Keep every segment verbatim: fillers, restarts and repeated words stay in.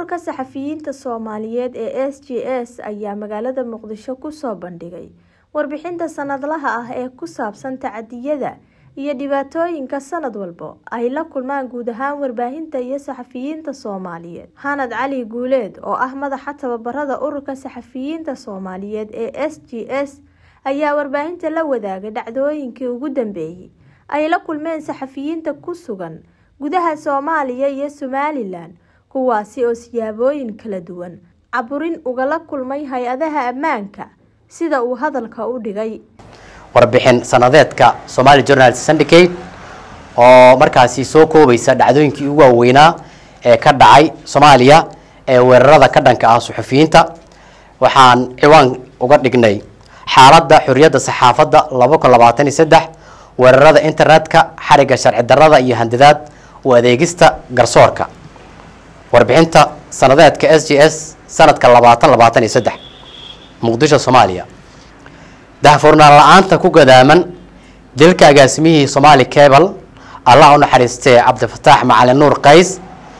ururka saxafiyiinta Soomaaliyeed ee S J S ayaa magaalada Muqdisho ku soo bandhigay warbixinta sanadlaha ah ee ku saabsan tacadiyada iyo dhibaatooyinka sanad walba ay la kulmaan guud ahaan warbaahinta iyo saxafiyiinta Soomaaliyeed. Hanad Cali Guuleed oo ah madaxa tababarada ururka saxafiyiinta Soomaaliyeed ee S J S ayaa warbaahinta la wadaagay dhacdooyinkii ugu dambeeyay ay la kulmeen saxafiyiinta ku sugan gudaha Soomaaliya iyo Somaliland, kuwaasi oo siyaabooyin kala duwan caburin uga la kulmay hay'adaha ammaanka sida uu hadalka u dhigay. warbixin sanadeedka Somali Journalist Syndicate oo markaasi soo koobaysa dhacdooyinkii ugu waaweynaa ee ka dhacay Soomaaliya ee weerarada ka dhanka ah suxufiyiinta. waxaan ciwaan uga dhignay xaaladda xurriyadda saxaafadda laba kun labaatan iyo saddex, weerarada internetka, xariga sharci darrada iyo handadaad u adeegista garsoorka. warbixinta sanadeedka S J S sanadka labaatan labaatan iyo saddex, Muqdisho, Soomaaliya. daahfurnaan la'aanta ku gadaaman dilka agaasimihii Somali Cable Allah u naxariistay Cabdifataax Macalin Nuur Qays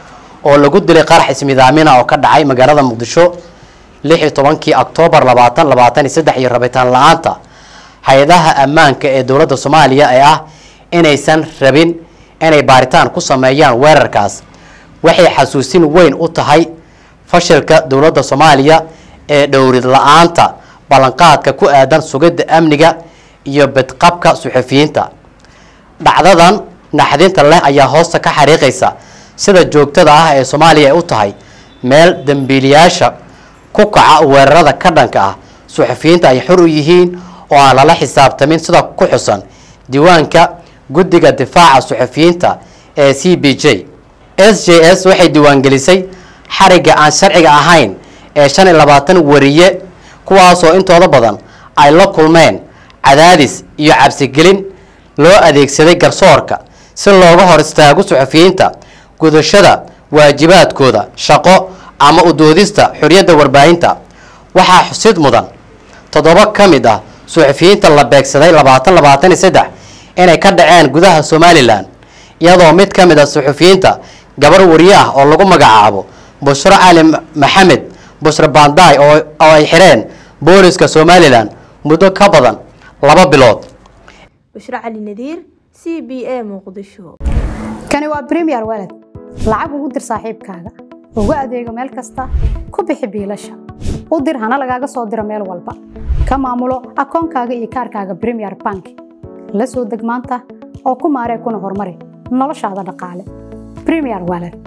oo lagu dilay qarax ismidaamina oo ka dhacay magaalada Muqdisho lix iyo tobankii Oktoobar labaatan labaatan iyo saddex iyo rabitaan la'aanta hay'adaha ammaanka ee dowladda Soomaaliya ee ah inaysan rabin inay baaritaan ku sameeyaan weerarkaas waxay xasuusin weyn u tahay fashilka dowladda Soomaaliya ee dhowrid la'aanta ballanqaadka ku aadan sugidda amniga iyo badqabka suxufiyiinta. dhacdadan naxdinta leh ayaa hoosta ka xariiqaysa sida joogtada ah ee Soomaaliya u tahay meel dambiilayaasha ku kaca weerarada ka dhanka ah suxufiyiinta ay xor u yihiin oo aan lala xisaabtamin sida ku xusan diiwaanka guddiga difaaca suxufiyiinta ee C B J. S J S waxay diiwaangelisay xariga aan sharciga ahayn ee shan iyo labaatan wariye kuwaasoo intooda badan ay la kulmeen cadaadis iyo cabsi gelin loo adeegsaday garsoorka si looga hor istaago suxufiyiinta gudashada waajibaadkooda shaqo ama u doodista xurriyadda warbaahinta. waxaa xusid mudan toddoba ka mid ah suxufiyiinta la beegsaday labaatan labaatan iyo saddex inay ka dhaceen gudaha Somaliland, iyadoo mid ka mid ah suxufiyiinta gabar wariye ah oo lagu magacaabo Bushra Ali Maxamed Bushra Banday oo ay xireen booliska Somaliland muddo ka badan laba bilood. Bushra Ali Nadiir, C B A Muqdisho. kani waa Premier Wallet. lacag ugu dir saaxiibkaaga ugu adeego meel kasta, ku bixi biilasha, u dir hana lagaaga soo diro meel walba, ka maamulo akoonkaaga iyo kaarkaaga Premier Bank. la soo deg maanta oo ku maaree kuna horumari noloshaada dhaqaale. Premier Wallet.